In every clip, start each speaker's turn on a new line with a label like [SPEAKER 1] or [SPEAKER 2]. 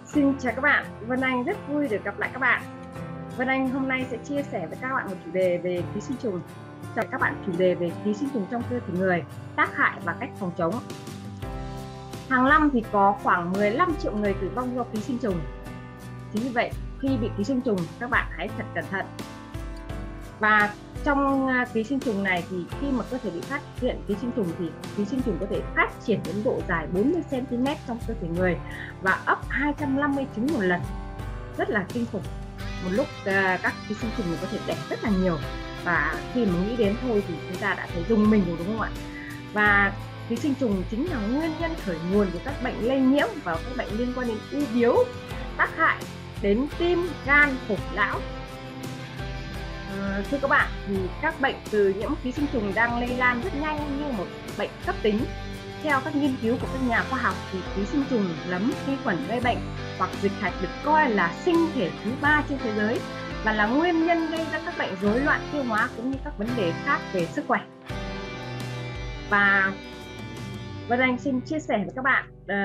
[SPEAKER 1] Xin chào các bạn, Vân Anh rất vui được gặp lại các bạn. Vân Anh hôm nay sẽ chia sẻ với các bạn một chủ đề về ký sinh trùng. Cho các bạn chủ đề về ký sinh trùng trong cơ thể người, tác hại và cách phòng chống. Hàng năm thì có khoảng 15 triệu người tử vong do ký sinh trùng. Chính vì vậy, khi bị ký sinh trùng, các bạn hãy thật cẩn thận. Và trong ký sinh trùng này thì khi mà cơ thể bị phát hiện ký sinh trùng thì ký sinh trùng có thể phát triển đến độ dài 40 cm trong cơ thể người và ấp 250 trứng một lần, rất là kinh khủng. Một lúc các ký sinh trùng có thể đẻ rất là nhiều, và khi mà nghĩ đến thôi thì chúng ta đã thấy rùng mình rồi, đúng không ạ? Và ký sinh trùng chính là nguyên nhân khởi nguồn của các bệnh lây nhiễm và các bệnh liên quan đến u bướu, tác hại đến tim, gan, phổi, não. Thưa các bạn, thì các bệnh từ nhiễm ký sinh trùng đang lây lan rất nhanh như một bệnh cấp tính. Theo các nghiên cứu của các nhà khoa học thì ký sinh trùng, nấm, vi khuẩn gây bệnh hoặc dịch hạch được coi là sinh thể thứ 3 trên thế giới và là nguyên nhân gây ra các bệnh rối loạn tiêu hóa cũng như các vấn đề khác về sức khỏe. Và Vân Anh xin chia sẻ với các bạn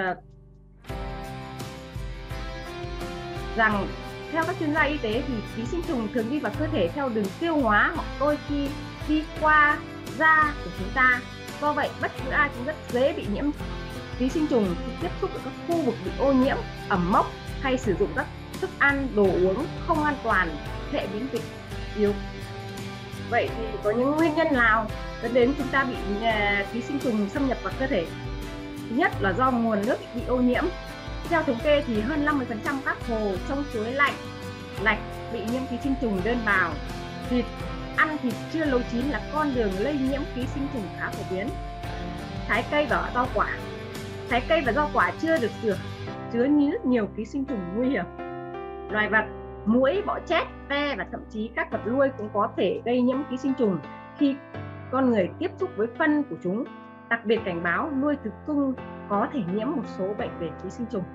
[SPEAKER 1] rằng theo các chuyên gia y tế thì ký sinh trùng thường đi vào cơ thể theo đường tiêu hóa hoặc đôi khi đi qua da của chúng ta. Do vậy, bất cứ ai cũng rất dễ bị nhiễm ký sinh trùng khi tiếp xúc với các khu vực bị ô nhiễm, ẩm mốc hay sử dụng các thức ăn, đồ uống không an toàn, hệ miễn dịch yếu. Vậy thì có những nguyên nhân nào dẫn đến chúng ta bị ký sinh trùng xâm nhập vào cơ thể? Thứ nhất là do nguồn nước bị ô nhiễm. Theo thống kê thì hơn 50% các hồ, sông, suối, lạch bị nhiễm ký sinh trùng đơn bào. Ăn thịt chưa nấu chín là con đường lây nhiễm ký sinh trùng khá phổ biến. Trái cây và rau quả. Trái cây và rau quả chưa được rửa chứa rất nhiều ký sinh trùng nguy hiểm. Loài vật, muỗi, bọ chét, ve và thậm chí các vật nuôi cũng có thể gây nhiễm ký sinh trùng khi con người tiếp xúc với phân của chúng. Đặc biệt cảnh báo nuôi thú cưng có thể nhiễm một số bệnh về ký sinh trùng.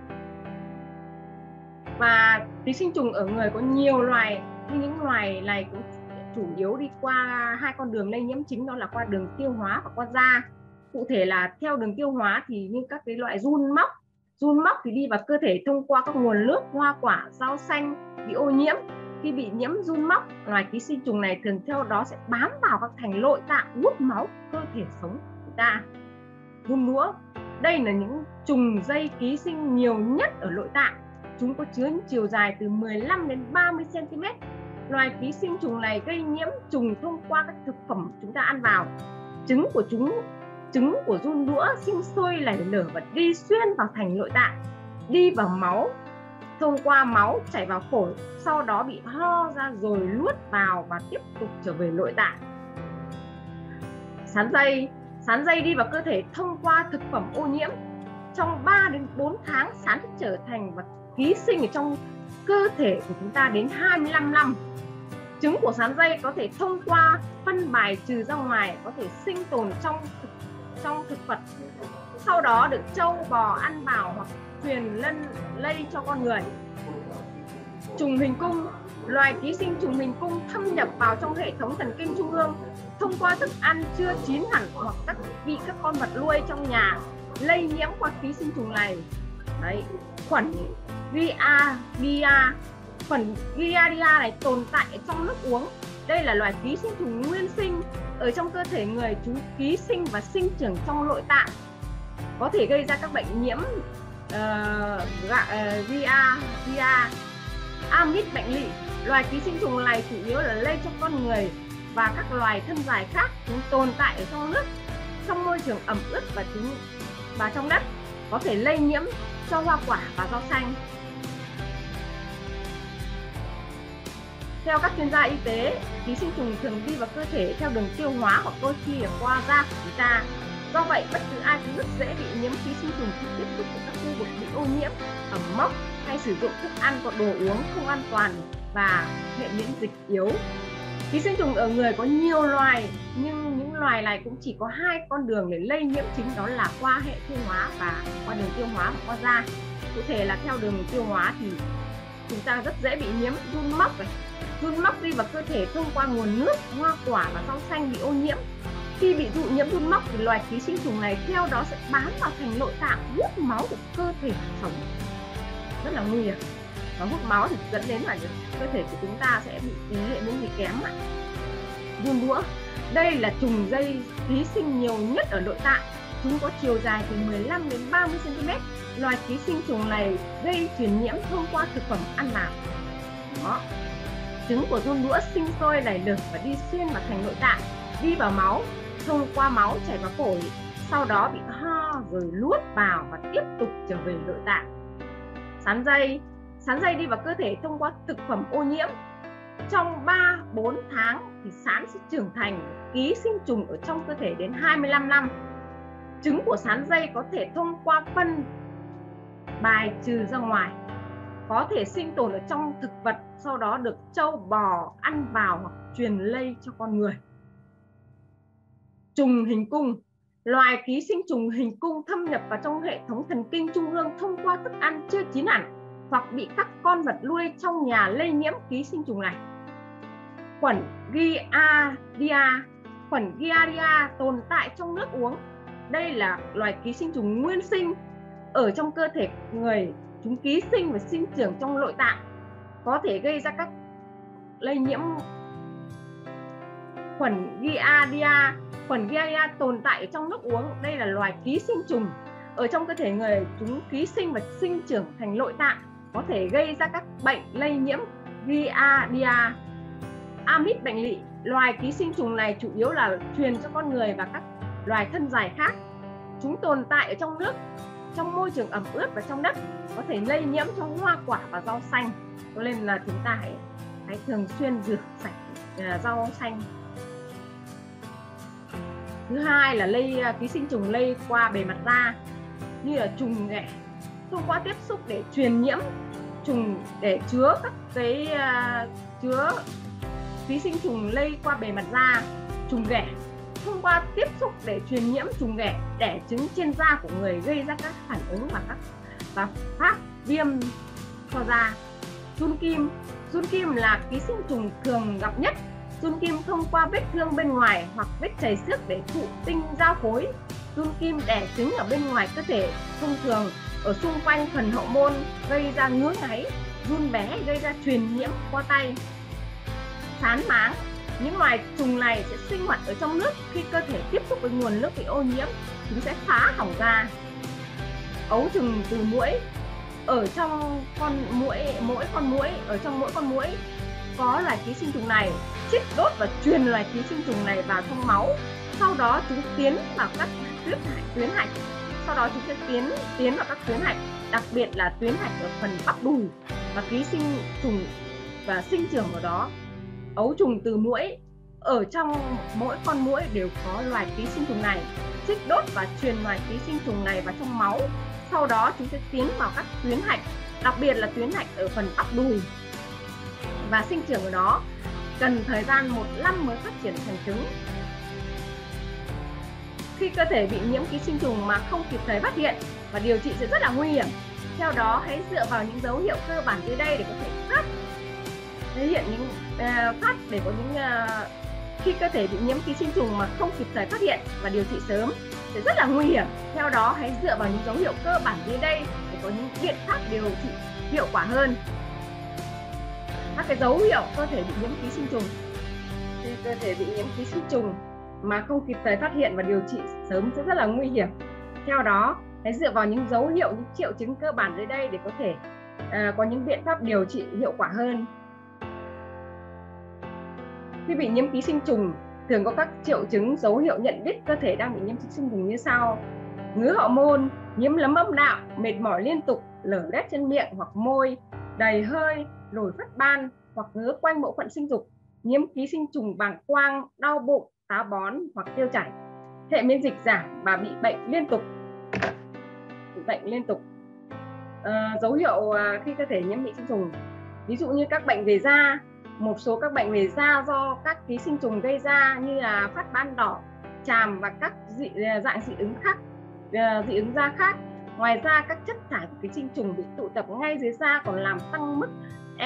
[SPEAKER 1] Và ký sinh trùng ở người có nhiều loài, nhưng những loài này cũng chủ yếu đi qua hai con đường lây nhiễm chính, đó là qua đường tiêu hóa và qua da. Cụ thể là theo đường tiêu hóa thì như các cái loại giun móc thì đi vào cơ thể thông qua các nguồn nước, hoa quả, rau xanh bị ô nhiễm. Khi bị nhiễm giun móc, loài ký sinh trùng này thường theo đó sẽ bám vào các thành nội tạng, hút máu cơ thể sống của chúng ta. Giun lũa, đây là những trùng dây ký sinh nhiều nhất ở nội tạng. Chúng có chứa chiều dài từ 15 đến 30 cm. Loài ký sinh trùng này gây nhiễm trùng thông qua các thực phẩm chúng ta ăn vào. Trứng của giun lũa sinh sôi nảy nở và đi xuyên vào thành nội tạng, đi vào máu, thông qua máu chảy vào phổi, sau đó bị ho ra rồi luốt vào và tiếp tục trở về nội tạng. Sán dây đi vào cơ thể thông qua thực phẩm ô nhiễm. Trong 3 đến 4 tháng, sán sẽ trở thành và ký sinh ở trong cơ thể của chúng ta đến 25 năm. Trứng của sán dây có thể thông qua phân bài trừ ra ngoài, có thể sinh tồn trong thực vật, sau đó được trâu bò ăn vào hoặc truyền lây cho con người. Trùng hình cung, loài ký sinh trùng hình cung thâm nhập vào trong hệ thống thần kinh trung ương thông qua thức ăn chưa chín hẳn hoặc bị các con vật nuôi trong nhà lây nhiễm qua ký sinh trùng này. Đấy, khuẩn Giardia này tồn tại trong nước uống. Đây là loài ký sinh trùng nguyên sinh ở trong cơ thể người. Chúng ký sinh và sinh trưởng trong nội tạng, có thể gây ra các bệnh nhiễm amip bệnh lỵ. Loài ký sinh trùng này chủ yếu là lây cho con người và các loài thân dài khác. Chúng tồn tại ở trong nước, trong môi trường ẩm ướt và trong đất, có thể lây nhiễm cho hoa quả và rau xanh. Theo các chuyên gia y tế, ký sinh trùng thường đi vào cơ thể theo đường tiêu hóa hoặc đôi khi là qua da của chúng ta. Do vậy, bất cứ ai cũng rất dễ bị nhiễm ký sinh trùng khi tiếp xúc với các khu vực bị ô nhiễm, ẩm mốc hay sử dụng thức ăn hoặc đồ uống không an toàn và hệ miễn dịch yếu. Ký sinh trùng ở người có nhiều loài, nhưng những loài này cũng chỉ có hai con đường để lây nhiễm chính, đó là qua hệ tiêu hóa và qua đường tiêu hóa và qua da. Cụ thể là theo đường tiêu hóa thì chúng ta rất dễ bị nhiễm giun móc này. Giun móc đi vào cơ thể thông qua nguồn nước, hoa quả và rau xanh bị ô nhiễm. Khi bị nhiễm giun móc thì loài ký sinh trùng này theo đó sẽ bám vào thành nội tạng, hút máu của cơ thể sống. rất là nguy hiểm và hút máu thì dẫn đến là cơ thể của chúng ta sẽ bị tỷ lệ miễn dịch kém ạ. Giun đũa, đây là trùng dây ký sinh nhiều nhất ở nội tạng. Chúng có chiều dài từ 15 đến 30 cm. Loài ký sinh trùng này gây truyền nhiễm thông qua thực phẩm ăn vào. Đó. Trứng của giun đũa sinh sôi nảy nở và đi xuyên vào thành nội tạng, đi vào máu, thông qua máu chảy vào phổi, sau đó bị ho rồi luốt vào và tiếp tục trở về nội tạng. Sán dây đi vào cơ thể thông qua thực phẩm ô nhiễm. Trong 3-4 tháng thì sán sẽ trưởng thành ký sinh trùng ở trong cơ thể đến 25 năm. Trứng của sán dây có thể thông qua phân bài trừ ra ngoài, có thể sinh tồn ở trong thực vật, sau đó được trâu bò ăn vào hoặc truyền lây cho con người. Trùng hình cung, loài ký sinh trùng hình cung thâm nhập vào trong hệ thống thần kinh trung ương thông qua thức ăn chưa chín hẳn hoặc bị các con vật nuôi trong nhà lây nhiễm ký sinh trùng này. Khuẩn Giardia tồn tại trong nước uống. Đây là loài ký sinh trùng nguyên sinh ở trong cơ thể người. Chúng ký sinh và sinh trưởng trong nội tạng, có thể gây ra các lây nhiễm. Khuẩn Giardia tồn tại ở trong nước uống. Đây là loài ký sinh trùng ở trong cơ thể người. Chúng ký sinh và sinh trưởng thành nội tạng, có thể gây ra các bệnh lây nhiễm Giardia. Amip bệnh lỵ, loài ký sinh trùng này chủ yếu là truyền cho con người và các loài thân dài khác. Chúng tồn tại ở trong nước, trong môi trường ẩm ướt và trong đất, có thể lây nhiễm cho hoa quả và rau xanh. Cho nên là chúng ta hãy thường xuyên rửa sạch rau xanh. Thứ hai là ký sinh trùng lây qua bề mặt da, như là trùng ghẻ, thông qua tiếp xúc để truyền nhiễm trùng, để chứa các chứa ký sinh trùng lây qua bề mặt da. Trùng ghẻ thông qua tiếp xúc để truyền nhiễm trùng ghẻ đẻ trứng trên da của người, gây ra các phản ứng và phát viêm cho da. Giun kim là ký sinh trùng thường gặp nhất. Giun kim thông qua vết thương bên ngoài hoặc vết chảy xước để thụ tinh giao phối. Giun kim đẻ trứng ở bên ngoài cơ thể, thông thường ở xung quanh phần hậu môn, gây ra ngứa ngáy. Giun bé gây ra truyền nhiễm qua tay. Sán máng, những loài trùng này sẽ sinh hoạt ở trong nước. Khi cơ thể tiếp xúc với nguồn nước bị ô nhiễm, chúng sẽ phá hỏng da. Ấu trùng từ muỗi, ở trong mỗi con muỗi có loài ký sinh trùng này, chích đốt và truyền loài ký sinh trùng này vào trong máu. Sau đó chúng tiến vào các tuyến hạch. Sau đó chúng sẽ tiến vào các tuyến hạch, đặc biệt là tuyến hạch ở phần bắp đùi, và ký sinh trùng và sinh trưởng ở đó. Ấu trùng từ muỗi, ở trong mỗi con muỗi đều có loài ký sinh trùng này, chích đốt và truyền loài ký sinh trùng này vào trong máu. Sau đó chúng sẽ tiến vào các tuyến hạch, đặc biệt là tuyến hạch ở phần bắp đùi, và sinh trưởng ở đó. Cần thời gian 1 năm mới phát triển thành trứng. Khi cơ thể bị nhiễm ký sinh trùng mà không kịp thời phát hiện và điều trị sẽ rất là nguy hiểm. Theo đó, hãy dựa vào những dấu hiệu cơ bản dưới đây để có thể khi cơ thể bị nhiễm ký sinh trùng mà không kịp thời phát hiện và điều trị sớm sẽ rất là nguy hiểm. Theo đó, hãy dựa vào những dấu hiệu cơ bản dưới đây để có những biện pháp điều trị hiệu quả hơn. Các cái dấu hiệu cơ thể bị nhiễm ký sinh trùng. Khi cơ thể bị nhiễm ký sinh trùng mà không kịp thời phát hiện và điều trị sớm sẽ rất là nguy hiểm. Theo đó, hãy dựa vào những dấu hiệu, những triệu chứng cơ bản dưới đây để có thể có những biện pháp điều trị hiệu quả hơn. Khi bị nhiễm ký sinh trùng, thường có các triệu chứng dấu hiệu nhận biết cơ thể đang bị nhiễm ký sinh trùng như sau: ngứa hậu môn, nhiễm nấm âm đạo, mệt mỏi liên tục, lở loét trên miệng hoặc môi, đầy hơi, nổi phát ban hoặc ngứa quanh bộ phận sinh dục, nhiễm ký sinh trùng bàng quang, đau bụng, táo bón hoặc tiêu chảy, hệ miễn dịch giảm và bị bệnh liên tục. Dấu hiệu khi cơ thể nhiễm ký sinh trùng, ví dụ như các bệnh về da. Một số các bệnh về da do các ký sinh trùng gây ra như là phát ban đỏ, chàm và các dạng dị ứng da khác. Ngoài ra, các chất thải của ký sinh trùng bị tụ tập ngay dưới da còn làm tăng mức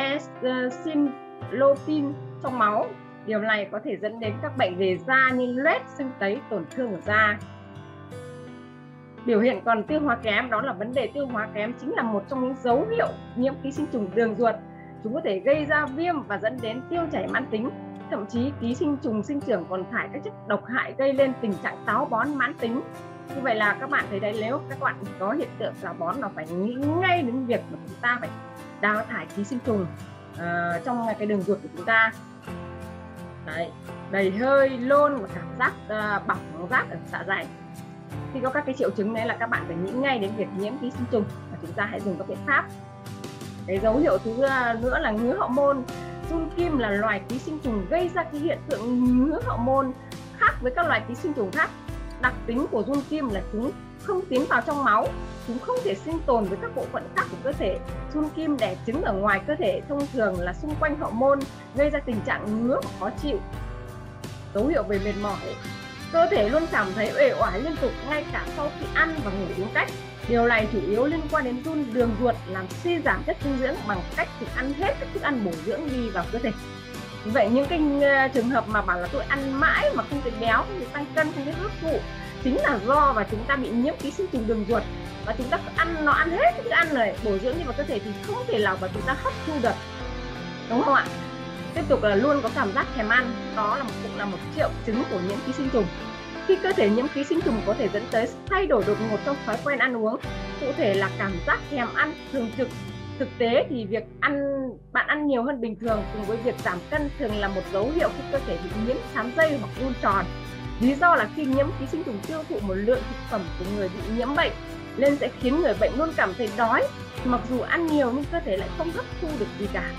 [SPEAKER 1] eosinophil trong máu. Điều này có thể dẫn đến các bệnh về da như loét, sưng tấy, tổn thương ở da. Biểu hiện còn tiêu hóa kém, đó là vấn đề tiêu hóa kém chính là một trong những dấu hiệu nhiễm ký sinh trùng đường ruột. Chúng có thể gây ra viêm và dẫn đến tiêu chảy mãn tính. Thậm chí ký sinh trùng sinh trưởng còn thải các chất độc hại gây lên tình trạng táo bón mãn tính. Như vậy là các bạn thấy đấy, nếu các bạn có hiện tượng táo bón là phải nghĩ ngay đến việc mà chúng ta phải đào thải ký sinh trùng trong cái đường ruột của chúng ta. Đấy, đầy hơi, nôn và cảm giác bỏng rát ở dạ dày. Khi có các cái triệu chứng đấy là các bạn phải nghĩ ngay đến việc nhiễm ký sinh trùng và chúng ta hãy dùng các biện pháp. Cái dấu hiệu thứ nữa là ngứa hậu môn. Giun kim là loài ký sinh trùng gây ra cái hiện tượng ngứa hậu môn. Khác với các loài ký sinh trùng khác, đặc tính của giun kim là chúng không tiến vào trong máu, chúng không thể sinh tồn với các bộ phận khác của cơ thể. Giun kim đẻ trứng ở ngoài cơ thể, thông thường là xung quanh hậu môn, gây ra tình trạng ngứa và khó chịu. Dấu hiệu về mệt mỏi. Cơ thể luôn cảm thấy uể oải liên tục ngay cả sau khi ăn và ngủ đúng cách. Điều này chủ yếu liên quan đến giun đường ruột làm suy giảm chất dinh dưỡng bằng cách thực ăn hết các thức ăn bổ dưỡng đi vào cơ thể. Vậy những cái trường hợp mà bảo là tôi ăn mãi mà không thấy béo, không thấy tăng cân, không thấy hấp thụ chính là do và chúng ta bị nhiễm ký sinh trùng đường ruột, và chúng ta ăn hết thức ăn này bổ dưỡng đi vào cơ thể thì không thể nào mà chúng ta hấp thu được, đúng không ạ? Tiếp tục là luôn có cảm giác thèm ăn, đó cũng là một triệu chứng của nhiễm ký sinh trùng. Khi cơ thể nhiễm ký sinh trùng có thể dẫn tới thay đổi đột ngột trong thói quen ăn uống, cụ thể là cảm giác thèm ăn thường trực. Thực tế thì việc bạn ăn nhiều hơn bình thường cùng với việc giảm cân thường là một dấu hiệu khi cơ thể bị nhiễm sán dây hoặc run tròn. Lý do là khi nhiễm ký sinh trùng tiêu thụ một lượng thực phẩm của người bị nhiễm bệnh nên sẽ khiến người bệnh luôn cảm thấy đói, mặc dù ăn nhiều nhưng cơ thể lại không hấp thu được gì cả.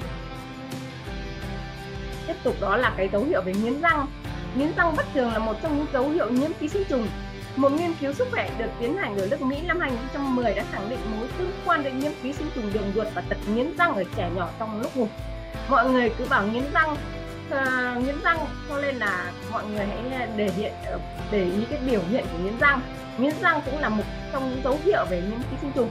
[SPEAKER 1] Tiếp tục đó là cái dấu hiệu về nghiến răng. Nghiến răng bất thường là một trong những dấu hiệu nhiễm ký sinh trùng. Một nghiên cứu sức khỏe được tiến hành ở nước Mỹ năm 2010 đã khẳng định mối tương quan giữa nhiễm ký sinh trùng đường ruột và tật nghiến răng ở trẻ nhỏ trong lúc ngủ. Mọi người cứ bảo nghiến răng, cho nên là mọi người hãy để ý cái biểu hiện của nghiến răng. Nghiến răng cũng là một trong những dấu hiệu về nhiễm ký sinh trùng.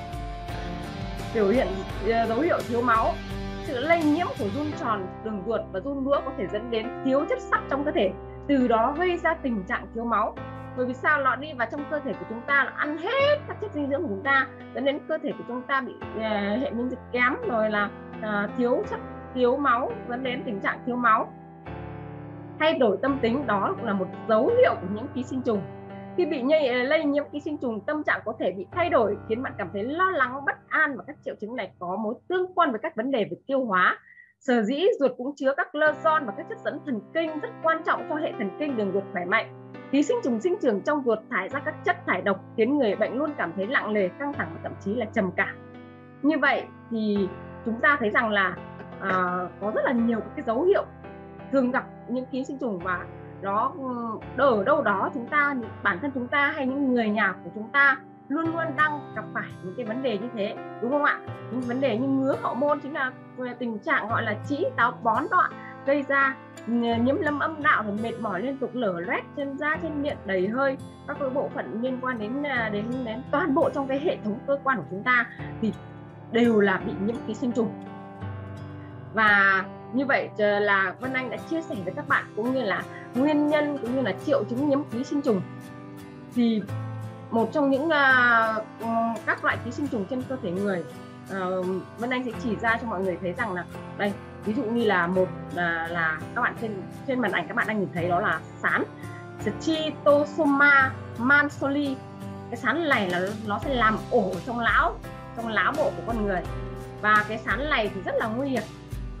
[SPEAKER 1] Dấu hiệu thiếu máu. Sự lây nhiễm của giun tròn đường ruột và giun đũa có thể dẫn đến thiếu chất sắt trong cơ thể, từ đó gây ra tình trạng thiếu máu. Bởi vì sao? Nó đi vào trong cơ thể của chúng ta, là ăn hết các chất dinh dưỡng của chúng ta, dẫn đến cơ thể của chúng ta bị hệ miễn dịch kém, rồi là thiếu máu, dẫn đến tình trạng thiếu máu. Thay đổi tâm tính, đó cũng là một dấu hiệu của nhiễm ký sinh trùng. Khi bị lây nhiễm ký sinh trùng, tâm trạng có thể bị thay đổi, khiến bạn cảm thấy lo lắng, bất an, và các triệu chứng này có mối tương quan với các vấn đề về tiêu hóa. Sở dĩ ruột cũng chứa các lơ-gion và các chất dẫn thần kinh rất quan trọng cho hệ thần kinh đường ruột khỏe mạnh. Ký sinh trùng sinh trưởng trong ruột thải ra các chất thải độc, khiến người bệnh luôn cảm thấy nặng nề, căng thẳng và thậm chí là trầm cảm. Như vậy thì chúng ta thấy rằng là có rất là nhiều cái dấu hiệu thường gặp những ký sinh trùng, và nó ở đâu đó bản thân chúng ta hay những người nhà của chúng ta luôn luôn đang gặp phải những cái vấn đề như thế, đúng không ạ? Những vấn đề như ngứa hậu môn chính là tình trạng gọi là trĩ, táo bón đó, gây ra nhiễm lâm âm đạo, rồi mệt mỏi liên tục, lở loét trên da, trên miệng, đầy hơi, các cái bộ phận liên quan đến toàn bộ trong cái hệ thống cơ quan của chúng ta thì đều là bị nhiễm ký sinh trùng. Và như vậy là Vân Anh đã chia sẻ với các bạn cũng như là nguyên nhân cũng như là triệu chứng nhiễm ký sinh trùng. Thì một trong những các loại ký sinh trùng trên cơ thể người, Vân Anh sẽ chỉ ra cho mọi người thấy rằng là đây, ví dụ như là là các bạn trên màn ảnh các bạn đang nhìn thấy, đó là sán Scytosoma mansoli. Cái sán này là nó sẽ làm ổ trong não bộ của con người, và cái sán này thì rất là nguy hiểm.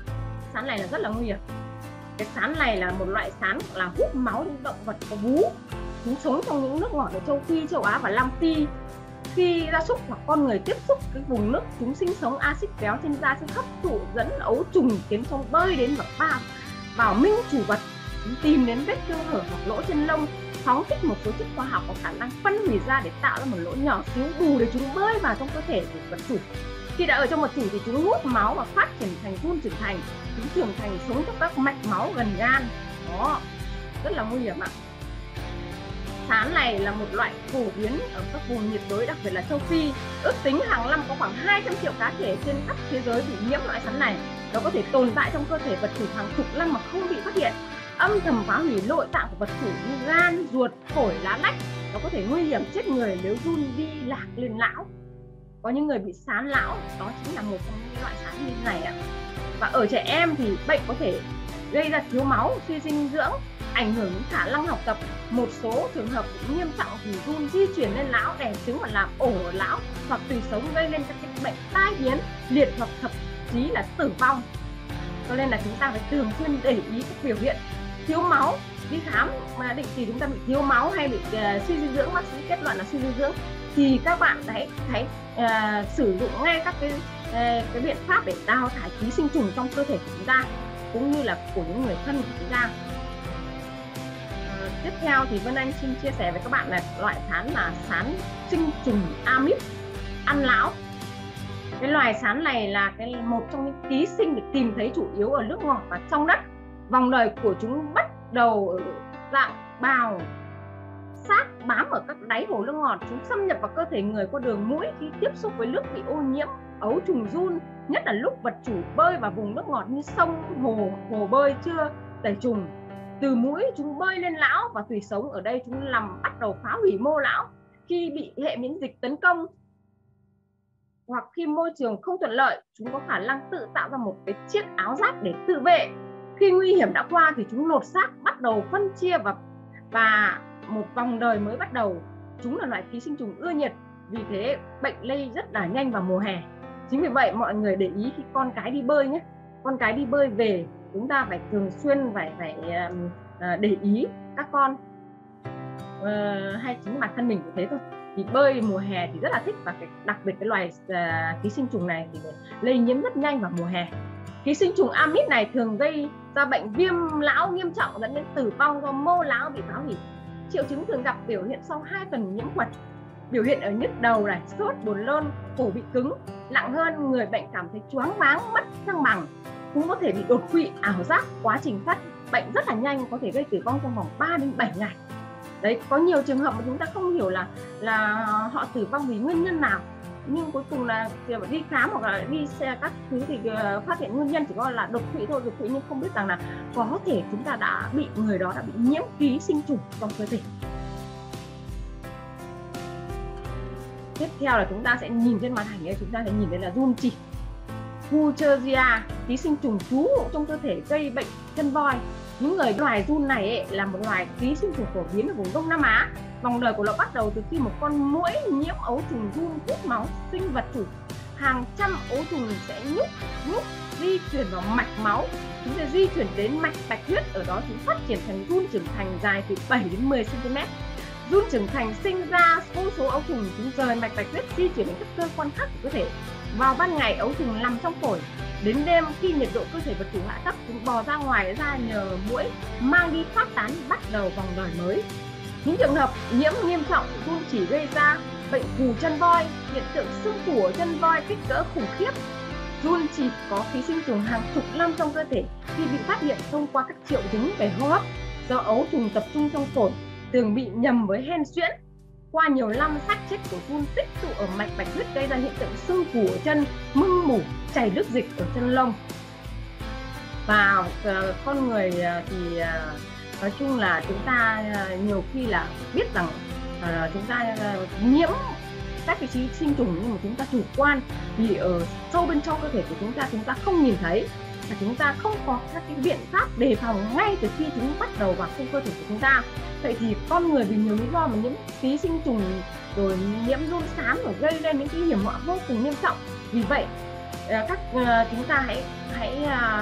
[SPEAKER 1] Cái sán này là một loại sán là hút máu những động vật có vú. Chúng sống trong những nước ngọt ở châu Phi, châu Á và Nam Phi. Khi gia súc hoặc con người tiếp xúc cái vùng nước chúng sinh sống, axit béo trên da sẽ hấp thụ dẫn ấu trùng, khiến chúng bơi đến và vào minh chủ vật, chúng tìm đến vết thương hở hoặc lỗ trên lông, phóng thích một số chất hóa học có khả năng phân hủy ra để tạo ra một lỗ nhỏ xíu bù để chúng bơi vào trong cơ thể của vật chủ. Khi đã ở trong vật chủ thì chúng hút máu và phát triển thành giun trưởng thành. Chúng trưởng thành sống trong các mạch máu gần gan. Đó, rất là nguy hiểm ạ. Sán này là một loại phổ biến ở các vùng nhiệt đới, đặc biệt là châu Phi. Ước tính hàng năm có khoảng 200 triệu cá thể trên khắp thế giới bị nhiễm loại sán này. Nó có thể tồn tại trong cơ thể vật chủ hàng chục năm mà không bị phát hiện, âm thầm phá hủy nội tạng của vật chủ như gan, ruột, phổi, lá lách. nó có thể nguy hiểm chết người nếu giun đi lạc lên lão. Có những người bị sán lão, đó chính là một trong những loại sán như thế này ạ. Và ở trẻ em thì bệnh có thể gây ra thiếu máu, suy dinh dưỡng, ảnh hưởng đến khả năng học tập. Một số trường hợp nghiêm trọng thì giun di chuyển lên lão, đẻ trứng và làm ổ ở lão, hoặc tùy sống gây lên các bệnh tai biến, liệt hoặc thậm chí là tử vong. Cho nên là chúng ta phải thường xuyên để ý các biểu hiện thiếu máu. Đi khám mà định kỳ chúng ta bị thiếu máu hay bị suy dinh dưỡng, bác sĩ kết luận là suy dinh dưỡng, thì các bạn hãy sử dụng ngay các cái biện pháp để đào thải ký sinh trùng trong cơ thể của chúng ta cũng như là của những người thân của chúng ta. Tiếp theo thì Vân Anh xin chia sẻ với các bạn là loại sán là sán sinh trùng amip ăn lão. Cái loài sán này là một trong những ký sinh được tìm thấy chủ yếu ở nước ngọt và trong đất. Vòng đời của chúng bắt đầu ở dạng bào sát bám ở các đáy hồ nước ngọt. Chúng xâm nhập vào cơ thể người qua đường mũi khi tiếp xúc với nước bị ô nhiễm. Ấu trùng giun nhất là lúc vật chủ bơi vào vùng nước ngọt như sông, hồ bơi chưa tẩy trùng. Từ mũi chúng bơi lên lão và tùy sống ở đây chúng bắt đầu phá hủy mô lão. Khi bị hệ miễn dịch tấn công hoặc khi môi trường không thuận lợi, chúng có khả năng tự tạo ra một cái chiếc áo giáp để tự vệ. Khi nguy hiểm đã qua thì chúng lột xác, bắt đầu phân chia và một vòng đời mới bắt đầu. Chúng là loại ký sinh trùng ưa nhiệt, vì thế bệnh lây rất là nhanh vào mùa hè. Chính vì vậy mọi người để ý khi con cái đi bơi nhé, con cái đi bơi về chúng ta phải thường xuyên phải để ý các con, hay chính bản thân mình cũng thế thôi. Thì bơi mùa hè thì rất là thích, và đặc biệt cái loài ký sinh trùng này thì lây nhiễm rất nhanh vào mùa hè. Ký sinh trùng amip này thường gây ra bệnh viêm lão nghiêm trọng dẫn đến tử vong do mô lão bị phá hủy. Triệu chứng thường gặp biểu hiện sau 2 tuần nhiễm khuẩn. Biểu hiện ở nhức đầu này, sốt, buồn nôn, cổ bị cứng. Nặng hơn, người bệnh cảm thấy choáng váng, mất thăng bằng. Cũng có thể bị đột quỵ, ảo giác. Quá trình phát bệnh rất là nhanh, có thể gây tử vong trong vòng 3 đến 7 ngày. Đấy, có nhiều trường hợp mà chúng ta không hiểu là họ tử vong vì nguyên nhân nào, nhưng cuối cùng là đi khám hoặc là đi xe các thứ thì phát hiện nguyên nhân chỉ có là đột quỵ thôi, đột quỵ, nhưng không biết rằng là có thể chúng ta người đó đã bị nhiễm ký sinh trùng trong cơ thể. Tiếp theo là chúng ta sẽ nhìn trên màn ảnh ấy, chúng ta sẽ nhìn thấy là giun chỉ Wuchereria, ký sinh trùng trú ngụ trong cơ thể gây bệnh chân voi. Những loài giun này là một loài ký sinh trùng phổ biến ở vùng Đông Nam Á. Vòng đời của nó bắt đầu từ khi một con muỗi nhiễm ấu trùng giun hút máu sinh vật chủ. Hàng trăm ấu trùng sẽ nhúc di chuyển vào mạch máu. Chúng sẽ di chuyển đến mạch bạch huyết, ở đó chúng phát triển thành giun trưởng thành dài từ 7 đến 10 cm. Giun trưởng thành sinh ra vô số ấu trùng, chúng rời mạch bạch huyết di chuyển đến các cơ quan khác của cơ thể. Vào ban ngày ấu trùng nằm trong phổi, đến đêm khi nhiệt độ cơ thể vật chủ hạ thấp, chúng bò ra ngoài ra nhờ muỗi mang đi phát tán, bắt đầu vòng đời mới. Những trường hợp nhiễm nghiêm trọng, giun chỉ gây ra bệnh phù chân voi, hiện tượng sưng phù ở chân voi kích cỡ khủng khiếp. Giun chỉ có ký sinh trùng hàng chục năm trong cơ thể. Khi bị phát hiện thông qua các triệu chứng về hô hấp do ấu trùng tập trung trong phổi, thường bị nhầm với hen suyễn. Qua nhiều năm, xác chết của giun tích tụ ở mạch bạch huyết gây ra hiện tượng sưng phù ở chân, mưng mủ, chảy nước dịch ở chân lông. Và con người thì nói chung là chúng ta nhiều khi là biết rằng chúng ta nhiễm các cái ký sinh trùng, nhưng mà chúng ta chủ quan vì ở sâu bên trong cơ thể của chúng ta không nhìn thấy, và chúng ta không có các cái biện pháp đề phòng ngay từ khi chúng bắt đầu vào trong cơ thể của chúng ta. Vậy thì con người vì nhiều lý do mà nhiễm ký sinh trùng rồi nhiễm giun sán rồi gây lên những cái hiểm họa vô cùng nghiêm trọng. Vì vậy chúng ta hãy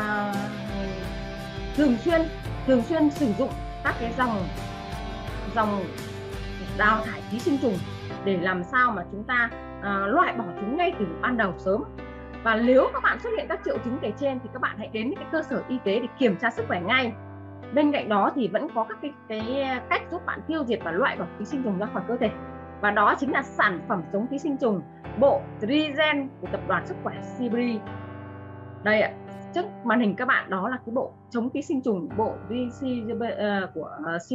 [SPEAKER 1] thường xuyên sử dụng các cái dòng đào thải ký sinh trùng để làm sao mà chúng ta loại bỏ chúng ngay từ ban đầu sớm. Và nếu các bạn xuất hiện các triệu chứng kể trên thì các bạn hãy đến cái cơ sở y tế để kiểm tra sức khỏe ngay. Bên cạnh đó thì vẫn có các cái cách giúp bạn tiêu diệt và loại bỏ ký sinh trùng ra khỏi cơ thể. Và đó chính là sản phẩm chống ký sinh trùng bộ Trigen của tập đoàn sức khỏe Siberia. Đây ạ, trước màn hình các bạn đó là cái bộ chống ký sinh trùng bộ của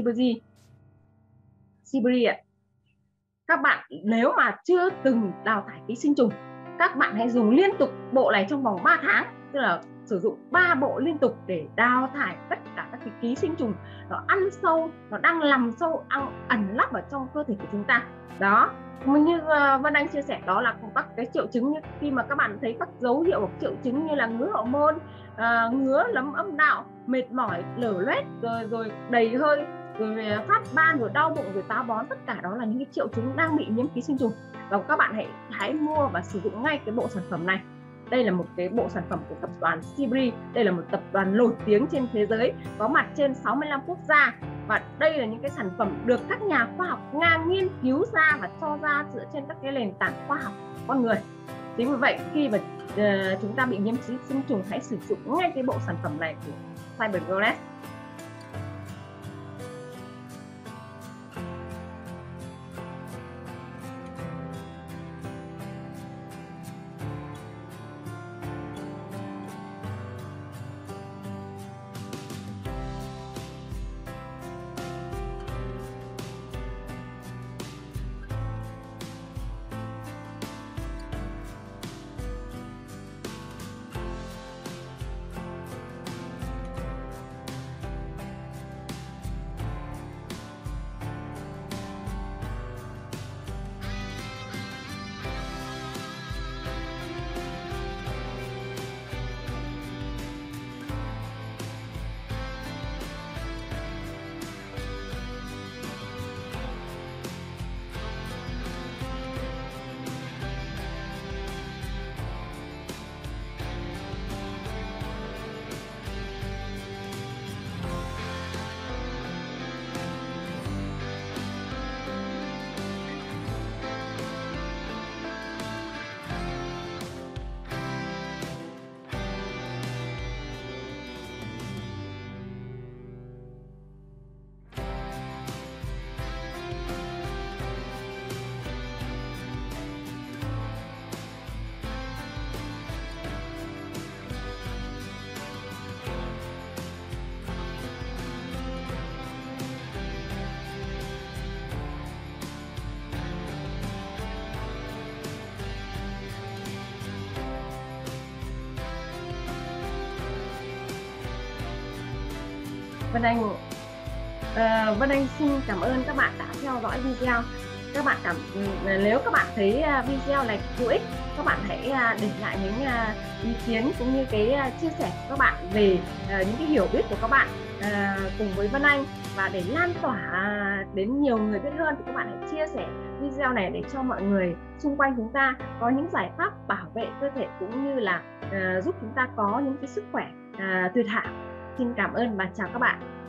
[SPEAKER 1] Siberia. Các bạn nếu mà chưa từng đào thải ký sinh trùng, các bạn hãy dùng liên tục bộ này trong vòng 3 tháng, tức là sử dụng 3 bộ liên tục để đào thải tất cả các cái ký sinh trùng nó ăn sâu, nó đang nằm sâu, ẩn nấp ở trong cơ thể của chúng ta. Đó, như Vân Anh chia sẻ, đó là các cái triệu chứng như khi mà các bạn thấy các dấu hiệu hoặc triệu chứng như là ngứa hậu môn, ngứa lấm âm đạo, mệt mỏi, lở loét, rồi đầy hơi, rồi phát ban, rồi đau bụng, rồi táo bón, tất cả đó là những cái triệu chứng đang bị nhiễm ký sinh trùng. Và các bạn hãy mua và sử dụng ngay cái bộ sản phẩm này. Đây là một cái bộ sản phẩm của tập đoàn Sibri. Đây là một tập đoàn nổi tiếng trên thế giới, có mặt trên 65 quốc gia. Và đây là những cái sản phẩm được các nhà khoa học Nga nghiên cứu ra và cho ra dựa trên các cái nền tảng khoa học con người. Chính vì vậy khi mà chúng ta bị nhiễm ký sinh trùng, hãy sử dụng ngay cái bộ sản phẩm này của CyberGoddess. Vân Anh xin cảm ơn các bạn đã theo dõi video. Nếu các bạn thấy video này hữu ích, các bạn hãy để lại những ý kiến cũng như cái chia sẻ của các bạn về những cái hiểu biết của các bạn cùng với Vân Anh, và để lan tỏa đến nhiều người biết hơn thì các bạn hãy chia sẻ video này để cho mọi người xung quanh chúng ta có những giải pháp bảo vệ cơ thể cũng như là giúp chúng ta có những cái sức khỏe tuyệt hảo. Xin cảm ơn và chào các bạn.